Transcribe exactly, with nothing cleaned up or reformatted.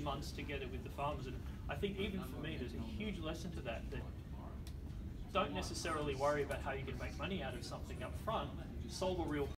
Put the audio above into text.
months together with the farmers. And I think even for me, there's a huge lesson to that, that don't necessarily worry about how you can make money out of something up front. Solve a real